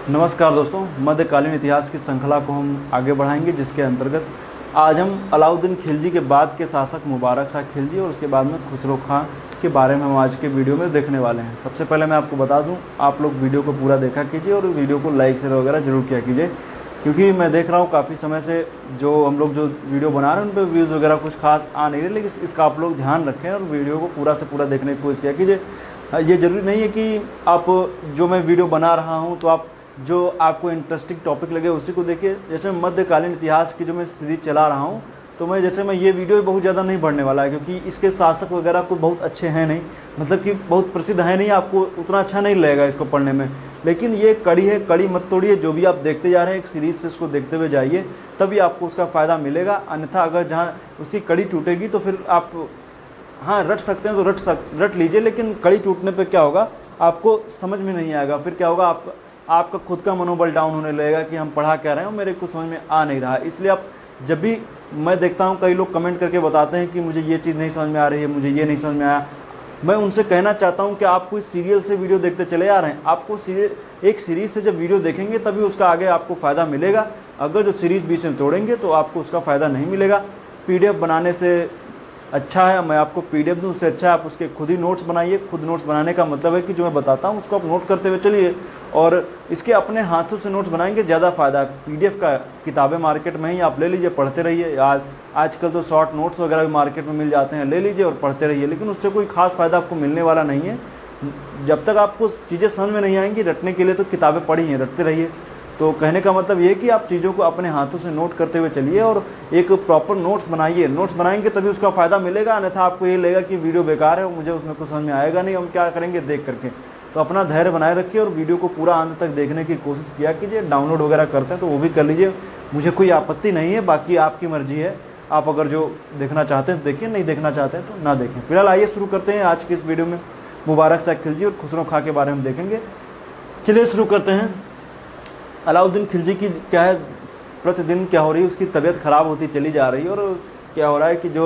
नमस्कार दोस्तों, मध्यकालीन इतिहास की श्रृंखला को हम आगे बढ़ाएंगे, जिसके अंतर्गत आज हम अलाउद्दीन खिलजी के बाद के शासक मुबारक शाह खिलजी और उसके बाद में खुसरो खां के बारे में हम आज के वीडियो में देखने वाले हैं। सबसे पहले मैं आपको बता दूं, आप लोग वीडियो को पूरा देखा कीजिए और वीडियो को लाइक शेयर वगैरह जरूर किया कीजिए, क्योंकि मैं देख रहा हूँ काफ़ी समय से जो हम लोग जो वीडियो बना रहे हैं उन पर व्यूज़ वगैरह कुछ खास आ नहीं रहे, लेकिन इसका आप लोग ध्यान रखें और वीडियो को पूरा से पूरा देखने की कोशिश किया कीजिए। ये ज़रूरी नहीं है कि आप जो मैं वीडियो बना रहा हूँ तो आप जो आपको इंटरेस्टिंग टॉपिक लगे उसी को देखिए। जैसे मध्यकालीन इतिहास की जो मैं सीरीज चला रहा हूँ, तो मैं ये वीडियो बहुत ज़्यादा नहीं बढ़ने वाला है, क्योंकि इसके शासक वगैरह को बहुत अच्छे हैं नहीं, मतलब कि बहुत प्रसिद्ध है नहीं, आपको उतना अच्छा नहीं लगेगा इसको पढ़ने में। लेकिन ये कड़ी है, कड़ी मत तोड़िए। जो भी आप देखते जा रहे हैं एक सीरीज़ से उसको देखते हुए जाइए, तभी आपको उसका फ़ायदा मिलेगा। अन्यथा अगर जहाँ उसकी कड़ी टूटेगी तो फिर आप हाँ रट सकते हैं तो रट लीजिए, लेकिन कड़ी टूटने पे क्या होगा, आपको समझ में नहीं आएगा। फिर क्या होगा, आपका खुद का मनोबल डाउन होने लगेगा कि हम पढ़ा क्या रहे हैं और मेरे को समझ में आ नहीं रहा। इसलिए आप जब भी, मैं देखता हूँ कई लोग कमेंट करके बताते हैं कि मुझे ये चीज़ नहीं समझ में आ रही है, मुझे ये नहीं समझ में आया, मैं उनसे कहना चाहता हूँ कि आप कोई सीरियल से वीडियो देखते चले आ रहे हैं। आपको एक सीरीज़ से जब वीडियो देखेंगे तभी उसका आगे आपको फ़ायदा मिलेगा। अगर जो सीरीज़ बीच में तोड़ेंगे तो आपको उसका फ़ायदा नहीं मिलेगा। PDF बनाने से अच्छा है, मैं आपको PDF दूँ, उससे अच्छा है आप उसके खुद ही नोट्स बनाइए। खुद नोट्स बनाने का मतलब है कि जो मैं बताता हूँ उसको आप नोट करते हुए चलिए, और इसके अपने हाथों से नोट्स बनाएंगे ज़्यादा फ़ायदा है। PDF का किताबें मार्केट में ही आप ले लीजिए, पढ़ते रहिए। आजकल तो शॉर्ट नोट्स वगैरह भी मार्केट में मिल जाते हैं, ले लीजिए और पढ़ते रहिए, लेकिन उससे कोई खास फ़ायदा आपको मिलने वाला नहीं है। जब तक आपको चीज़ें समझ में नहीं आएंगी, रटने के लिए तो किताबें पढ़ी हैं, रटते रहिए। तो कहने का मतलब ये है कि आप चीज़ों को अपने हाथों से नोट करते हुए चलिए और एक प्रॉपर नोट्स बनाइए। नोट्स बनाएंगे तभी उसका फ़ायदा मिलेगा, अन्यथा आपको ये लगेगा कि वीडियो बेकार है और मुझे उसमें कुछ समझ में आएगा नहीं, हम क्या करेंगे देख करके। तो अपना धैर्य बनाए रखिए और वीडियो को पूरा अंत तक देखने की कोशिश किया कीजिए। डाउनलोड वगैरह करते हैं तो वो भी कर लीजिए, मुझे कोई आपत्ति नहीं है, बाकी आपकी मर्ज़ी है। आप अगर जो देखना चाहते हैं तो देखिए, नहीं देखना चाहते हैं तो ना देखें। फिलहाल आइए शुरू करते हैं आज की इस वीडियो में। मुबारक शाह खिलजी और खुसरो खां के बारे में देखेंगे। चलिए शुरू करते हैं। अलाउद्दीन खिलजी की क्या है, प्रतिदिन क्या हो रही है, उसकी तबीयत ख़राब होती चली जा रही है, और क्या हो रहा है कि जो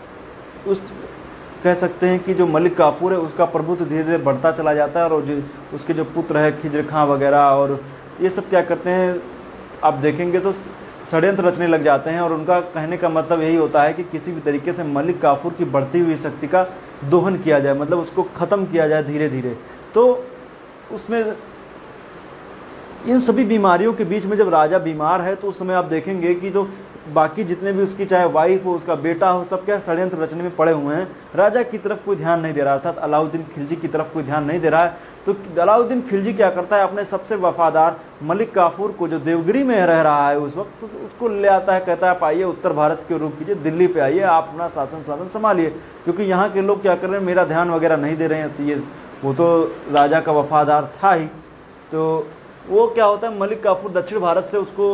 उस कह सकते हैं कि जो मलिक काफूर है उसका प्रभुत्व धीरे धीरे बढ़ता चला जाता है, और जो उसके जो पुत्र है खिजर खां वगैरह और ये सब क्या करते हैं, आप देखेंगे तो षड्यंत्र रचने लग जाते हैं। और उनका कहने का मतलब यही होता है कि किसी भी तरीके से मलिक काफूर की बढ़ती हुई शक्ति का दोहन किया जाए, मतलब उसको ख़त्म किया जाए धीरे धीरे। तो उसमें इन सभी बीमारियों के बीच में जब राजा बीमार है तो उस समय आप देखेंगे कि जो बाकी जितने भी उसकी चाहे वाइफ हो, उसका बेटा हो, सब क्या षड्यंत्र रचने में पड़े हुए हैं। राजा की तरफ कोई ध्यान नहीं दे रहा, अर्थात अलाउद्दीन खिलजी की तरफ कोई ध्यान नहीं दे रहा है। तो अलाउद्दीन खिलजी क्या करता है, अपने सबसे वफादार मलिक काफूर को, जो देवगिरी में रह रहा है उस वक्त, तो उसको ले आता है, कहता है आप आइए उत्तर भारत के रुख कीजिए, दिल्ली पे आइए, आप अपना शासन संभालिए, क्योंकि यहाँ के लोग क्या कर रहे हैं, मेरा ध्यान वगैरह नहीं दे रहे हैं। तो ये वो तो राजा का वफादार था ही, तो वो क्या होता है, मलिक काफूर दक्षिण भारत से उसको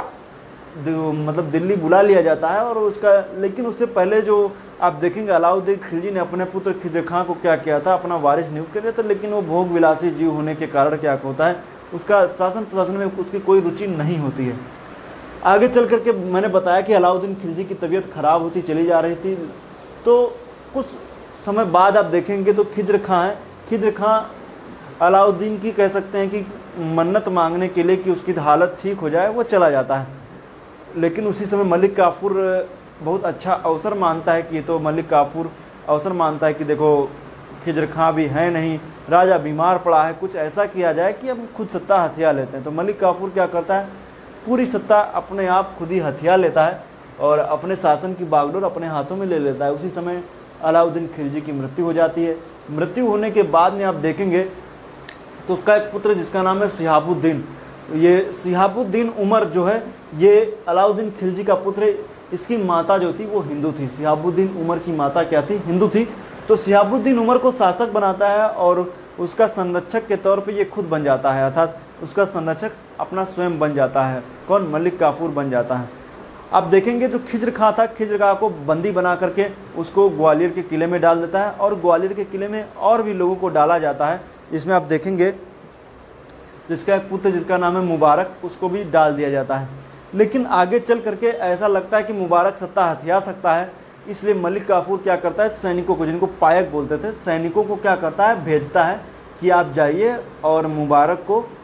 मतलब दिल्ली बुला लिया जाता है, और उसका, लेकिन उससे पहले जो आप देखेंगे अलाउद्दीन खिलजी ने अपने पुत्र खिजर खां को क्या किया था, अपना वारिस नियुक्त कर दिया था। लेकिन वो भोग विलासी जीव होने के कारण क्या होता है, उसका शासन प्रशासन में उसकी कोई रुचि नहीं होती है। आगे चल करके मैंने बताया कि अलाउद्दीन खिलजी की तबीयत खराब होती चली जा रही थी। तो कुछ समय बाद आप देखेंगे तो खिजर खां है, खिजर खां अलाउद्दीन की कह सकते हैं कि मन्नत मांगने के लिए कि उसकी हालत ठीक हो जाए वो चला जाता है। लेकिन उसी समय मलिक काफूर बहुत अच्छा अवसर मानता है कि तो मलिक काफूर अवसर मानता है कि देखो खिजर खां भी है नहीं, राजा बीमार पड़ा है, कुछ ऐसा किया जाए कि हम खुद सत्ता हथिया लेते हैं। तो मलिक काफूर क्या करता है, पूरी सत्ता अपने आप खुद ही हथिया लेता है और अपने शासन की बागडोर अपने हाथों में ले लेता है। उसी समय अलाउद्दीन खिलजी की मृत्यु हो जाती है। मृत्यु होने के बाद में आप देखेंगे तो उसका एक पुत्र जिसका नाम है शिहाबुद्दीन, ये शिहाबुद्दीन उमर जो है, ये अलाउद्दीन खिलजी का पुत्र है। इसकी माता जो थी वो हिंदू थी, शिहाबुद्दीन उमर की माता क्या थी, हिंदू थी। तो शिहाबुद्दीन उमर को शासक बनाता है और उसका संरक्षक के तौर पे ये खुद बन जाता है, अर्थात उसका संरक्षक अपना स्वयं बन जाता है। कौन, मलिक काफूर बन जाता है। आप देखेंगे जो खिजर खां था, खिजर खां को बंदी बना करके उसको ग्वालियर के किले में डाल देता है, और ग्वालियर के किले में और भी लोगों को डाला जाता है। इसमें आप देखेंगे जिसका एक पुत्र जिसका नाम है मुबारक, उसको भी डाल दिया जाता है। लेकिन आगे चल करके ऐसा लगता है कि मुबारक सत्ता हथिया सकता है, इसलिए मलिक काफूर क्या करता है, सैनिकों को, जिनको पायक बोलते थे, सैनिकों को क्या करता है, भेजता है कि आप जाइए और मुबारक को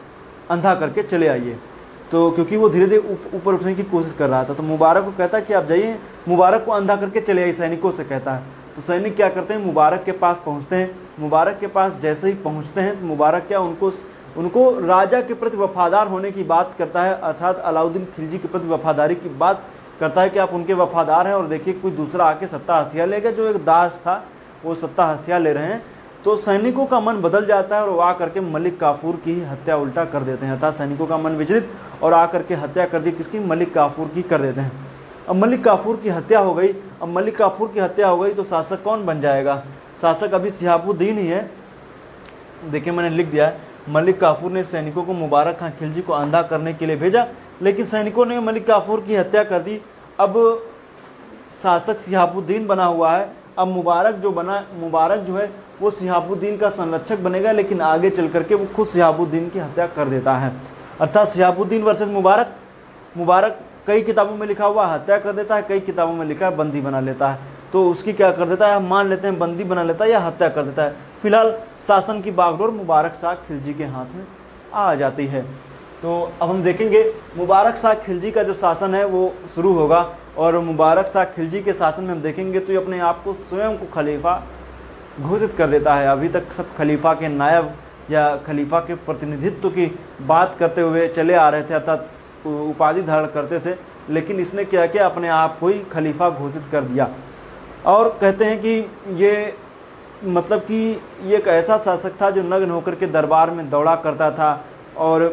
अंधा करके चले आइए। तो क्योंकि वो धीरे धीरे ऊपर उठने की कोशिश कर रहा था, तो मुबारक को कहता है कि आप जाइए, मुबारक को अंधा करके चले आइए, सैनिकों से कहता है। तो सैनिक क्या करते हैं, मुबारक के पास पहुंचते हैं। मुबारक के पास जैसे ही पहुंचते हैं तो मुबारक क्या उनको राजा के प्रति वफादार होने की बात करता है, अर्थात अलाउद्दीन खिलजी के प्रति वफादारी की बात करता है कि आप उनके वफादार हैं और देखिए कोई दूसरा आके सत्ता हथिया ले गया, जो एक दास था वो सत्ता हथिया ले रहे हैं। तो सैनिकों का मन बदल जाता है और वो आकर के मलिक काफूर की हत्या उल्टा कर देते हैं, अर्थात सैनिकों का मन विचलित और आकर के हत्या कर दी किसकी, मलिक काफूर की कर देते हैं। अब मलिक काफूर की हत्या हो गई। अब मलिक काफूर की हत्या हो गई तो शासक कौन बन जाएगा, शासक अभी शिहाबुद्दीन ही है। देखिए मैंने लिख दिया है, मलिक काफूर ने सैनिकों को मुबारक खां खिलजी को अंधा करने के लिए भेजा, लेकिन सैनिकों ने मलिक काफूर की हत्या कर दी। अब शासक शिहाबुद्दीन बना हुआ है। अब मुबारक जो है वो शिहाबुद्दीन का संरक्षक बनेगा, लेकिन आगे चल करके वो खुद शिहाबुद्दीन की हत्या कर देता है। अर्थात शिहाबुद्दीन वर्सेस मुबारक कई किताबों में लिखा हुआ हत्या कर देता है, कई किताबों में लिखा है बंदी बना लेता है। तो उसकी क्या कर देता है, हम मान लेते हैं बंदी बना लेता है या हत्या कर देता है। फिलहाल शासन की बागडोर मुबारक शाह खिलजी के हाथ में आ जाती है। तो अब हम देखेंगे मुबारक शाह खिलजी का जो शासन है वो शुरू होगा, और मुबारक शाह खिलजी के शासन में हम देखेंगे तो ये अपने आप को स्वयं को खलीफा घोषित कर देता है। अभी तक सब खलीफा के नायब या खलीफा के प्रतिनिधित्व की बात करते हुए चले आ रहे थे, अर्थात उपाधि धारण करते थे, लेकिन इसने क्या किया, अपने आप को ही खलीफा घोषित कर दिया। और कहते हैं कि ये मतलब कि ये एक ऐसा शासक था जो नग्न होकर के दरबार में दौड़ा करता था, और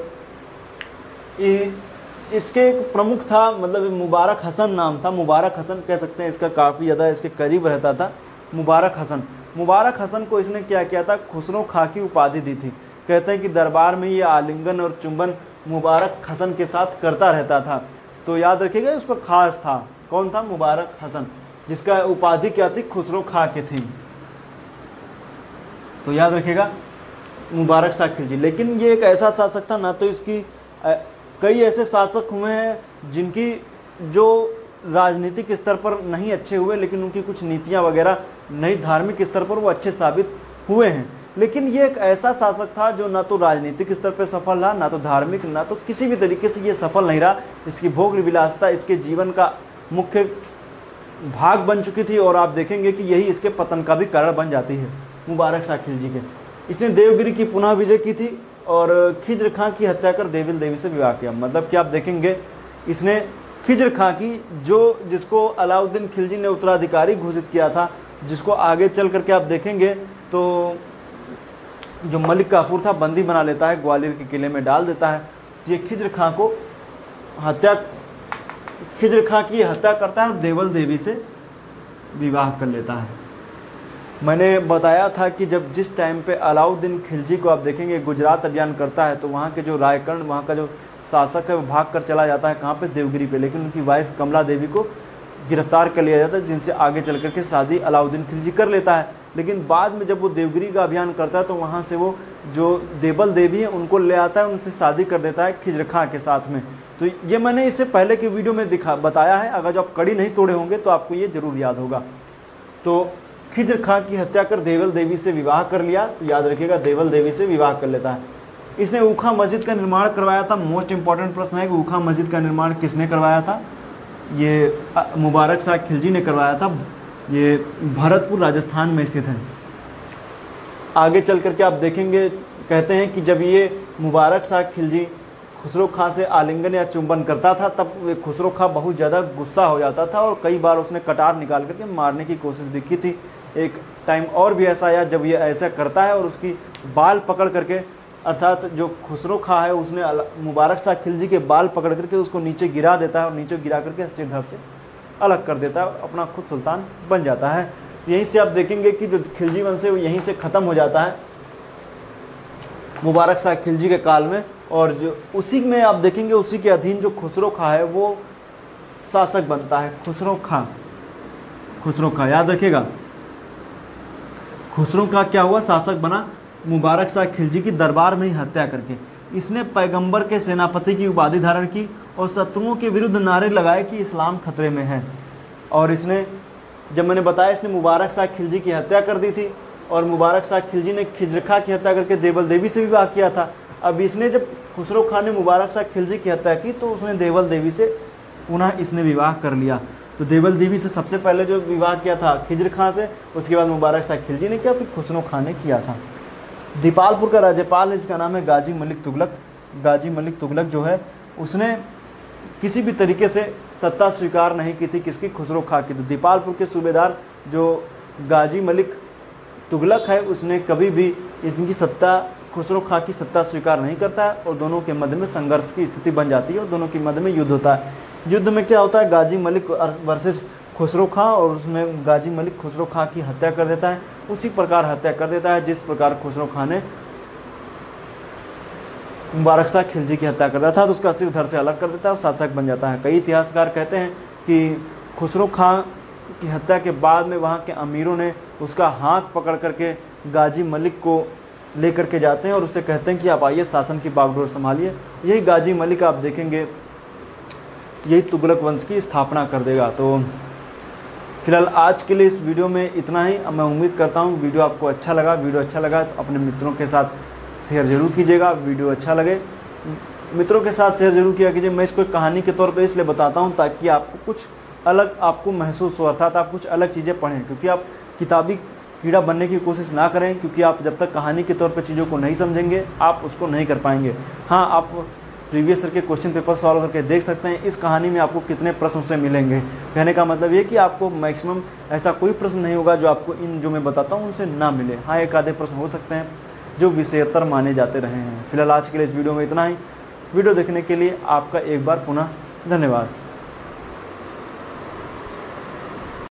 इसके एक प्रमुख था, मतलब मुबारक हसन नाम था, मुबारक हसन कह सकते हैं, इसका काफ़ी ज़्यादा इसके करीब रहता था मुबारक हसन को इसने क्या किया था, खुसरो खां की उपाधि दी थी। कहते हैं कि दरबार में ये आलिंगन और चुंबन मुबारक हसन के साथ करता रहता था। तो याद रखिएगा उसका खास था, कौन था, मुबारक हसन, जिसका उपाधि क्या थी, खुसरो खां की थी। तो याद रखिएगा मुबारक शाह खिलजी। लेकिन ये एक ऐसा शासक था ना, तो इसकी कई ऐसे शासक हुए हैं जिनकी जो राजनीतिक स्तर पर नहीं अच्छे हुए, लेकिन उनकी कुछ नीतियां वगैरह नई धार्मिक स्तर पर वो अच्छे साबित हुए हैं। लेकिन ये एक ऐसा शासक था जो ना तो राजनीतिक स्तर पर सफल रहा, ना तो धार्मिक, ना तो किसी भी तरीके से ये सफल नहीं रहा। इसकी भोग विलासिता इसके जीवन का मुख्य भाग बन चुकी थी, और आप देखेंगे कि यही इसके पतन का भी कारण बन जाती है मुबारक शाह खिलजी के। इसने देवगिरी की पुनः विजय की थी और खिज्र खां की हत्या कर देविल देवी से विवाह किया। मतलब कि आप देखेंगे इसने खिज्र खां की, जिसको अलाउद्दीन खिलजी ने उत्तराधिकारी घोषित किया था, जिसको आगे चल करके आप देखेंगे तो जो मलिक काफूर था बंदी बना लेता है, ग्वालियर के किले में डाल देता है। ये खिज्र खां की हत्या करता है और देवल देवी से विवाह कर लेता है। मैंने बताया था कि जिस टाइम पे अलाउद्दीन खिलजी को आप देखेंगे गुजरात अभियान करता है, तो वहाँ के जो रायकर्ण, वहाँ का जो शासक है वो भाग कर चला जाता है कहाँ पे, देवगिरी पे, लेकिन उनकी वाइफ कमला देवी को गिरफ्तार कर लिया जाता है, जिनसे आगे चल कर के शादी अलाउद्दीन खिलजी कर लेता है। लेकिन बाद में जब वो देवगिरी का अभियान करता है तो वहाँ से वो जो देवल देवी है उनको ले आता है, उनसे शादी कर देता है खिज्र खां के साथ में। तो ये मैंने इससे पहले के वीडियो में बताया है, अगर जो आप कड़ी नहीं तोड़े होंगे तो आपको ये जरूर याद होगा। तो खिज्र खां की हत्या कर देवल देवी से विवाह कर लिया, तो याद रखिएगा देवल देवी से विवाह कर लेता है। इसने ऊखा मस्जिद का निर्माण करवाया था। मोस्ट इंपॉर्टेंट प्रश्न है कि ऊखा मस्जिद का निर्माण किसने करवाया था, ये मुबारक शाह खिलजी ने करवाया था। ये भरतपुर राजस्थान में स्थित है। आगे चल करके आप देखेंगे, कहते हैं कि जब ये मुबारक शाह खिलजी खुसरो खां से आलिंगन या चुंबन करता था, तब खुसरो खां बहुत ज़्यादा गुस्सा हो जाता था और कई बार उसने कटार निकाल करके मारने की कोशिश भी की थी। एक टाइम और भी ऐसा आया जब ये ऐसा करता है और उसकी बाल पकड़ करके, अर्थात जो खुसरो खां है उसने मुबारक शाह खिलजी के बाल पकड़ करके उसको नीचे गिरा देता है और नीचे गिरा करके सिरधड़ से अलग कर देता है और अपना खुद सुल्तान बन जाता है। तो यहीं से आप देखेंगे कि जो खिलजी वंश है वो यहीं से ख़त्म हो जाता है मुबारक शाह खिलजी के काल में, और जो उसी में आप देखेंगे उसी के अधीन जो खुसरो खां है वो शासक बनता है। खुसरो खां याद रखिएगा, खुसरो खां क्या हुआ, शासक बना मुबारक शाह खिलजी की दरबार में ही हत्या करके। इसने पैगंबर के सेनापति की उपाधि धारण की और शत्रुओं के विरुद्ध नारे लगाए कि इस्लाम खतरे में है। और इसने, जब मैंने बताया, इसने मुबारक शाह खिलजी की हत्या कर दी थी और मुबारक शाह खिलजी ने खिज्र खां की हत्या करके देवल देवी से विवाह किया था। अब इसने जब खुसरो खान ने मुबारक शाह खिलजी की हत्या की तो उसने देवल देवी से पुनः इसने विवाह कर लिया। तो देवल देवी से सबसे पहले जो विवाह किया था खिज्र खां से, उसके बाद मुबारक शाह खिलजी ने किया, फिर खुसरो खान ने किया था। दीपालपुर का राज्यपाल इसका नाम है गाजी मलिक तुगलक। गाजी मलिक तुगलक जो है उसने किसी भी तरीके से सत्ता स्वीकार नहीं की थी किसकी, खुसरो खां की। तो दीपालपुर के सूबेदार जो गाजी मलिक तुगलक है उसने कभी भी इनकी सत्ता, खुसरो खां की सत्ता स्वीकार नहीं करता है और दोनों के मध्य में संघर्ष की स्थिति बन जाती है और दोनों के मध्य में युद्ध होता है। युद्ध में क्या होता है, गाजी मलिक वर्सेस खुसरो खां, और उसमें गाजी मलिक खुसरो खां की हत्या कर देता है, उसी प्रकार हत्या कर देता है जिस प्रकार खुसरो खां ने मुबारक शाह खिलजी की हत्या कर दिया था। तो उसका सिर धड़ से अलग कर देता है और शासक बन जाता है। कई इतिहासकार कहते हैं कि खुसरो खां की हत्या के बाद में वहाँ के अमीरों ने उसका हाथ पकड़ करके गाजी मलिक को लेकर के जाते हैं और उससे कहते हैं कि आप आइए शासन की बागडोर संभालिए। यही गाजी मलिक आप देखेंगे यही तुगलक वंश की स्थापना कर देगा। तो फिलहाल आज के लिए इस वीडियो में इतना ही। मैं उम्मीद करता हूँ वीडियो आपको अच्छा लगा। वीडियो अच्छा लगा तो अपने मित्रों के साथ शेयर जरूर कीजिएगा। वीडियो अच्छा लगे मित्रों के साथ शेयर जरूर किया कीजिए। मैं इसको एक कहानी के तौर पे इसलिए बताता हूँ ताकि आपको कुछ अलग आपको महसूस हो, अर्थात आप कुछ अलग चीज़ें पढ़ें, क्योंकि आप किताबी कीड़ा बनने की कोशिश ना करें, क्योंकि आप जब तक कहानी के तौर पे चीज़ों को नहीं समझेंगे आप उसको नहीं कर पाएंगे। हाँ, आप प्रीवियस ईयर के क्वेश्चन पेपर सॉल्व करके देख सकते हैं इस कहानी में आपको कितने प्रश्न उससे मिलेंगे। कहने का मतलब ये कि आपको मैक्सिमम ऐसा कोई प्रश्न नहीं होगा जो आपको इन जो मैं बताता हूँ उनसे ना मिले। हाँ, एक आधे प्रश्न हो सकते हैं जो विषयतर माने जाते रहे हैं। फिलहाल आज के लिए इस वीडियो में इतना ही। वीडियो देखने के लिए आपका एक बार पुनः धन्यवाद।